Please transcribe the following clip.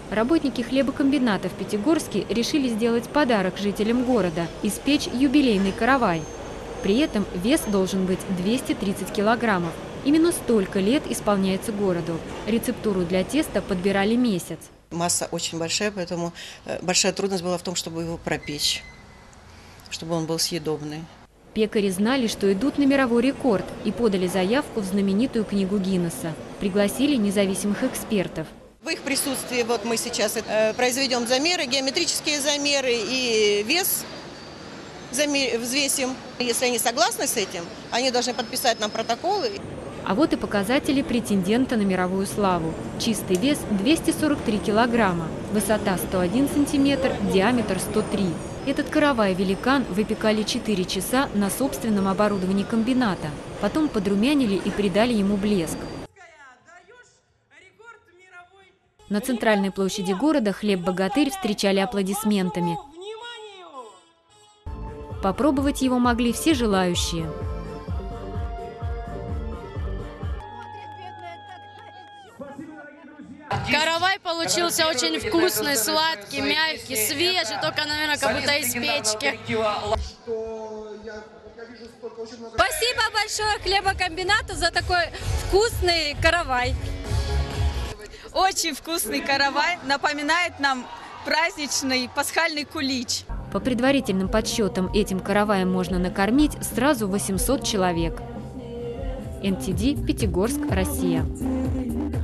Работники хлебокомбината в Пятигорске решили сделать подарок жителям города – испечь юбилейный каравай. При этом вес должен быть 230 килограммов. Именно столько лет исполняется городу. Рецептуру для теста подбирали месяц. Масса очень большая, поэтому большая трудность была в том, чтобы его пропечь, чтобы он был съедобный. Пекари знали, что идут на мировой рекорд, и подали заявку в знаменитую книгу Гиннесса. Пригласили независимых экспертов. В их присутствии вот мы сейчас произведем замеры, геометрические замеры и вес взвесим. Если они согласны с этим, они должны подписать нам протоколы. А вот и показатели претендента на мировую славу. Чистый вес 243 килограмма, высота 101 сантиметр, диаметр 103. Этот каравай-великан выпекали 4 часа на собственном оборудовании комбината. Потом подрумянили и придали ему блеск. На центральной площади города хлеб-богатырь встречали аплодисментами. Попробовать его могли все желающие. Каравай получился очень вкусный, сладкий, мягкий, свежий, только, наверное, как будто из печки. Спасибо большое хлебокомбинату за такой вкусный каравай. Очень вкусный каравай, напоминает нам праздничный пасхальный кулич. По предварительным подсчетам, этим караваем можно накормить сразу 800 человек. НТД, Пятигорск, Россия.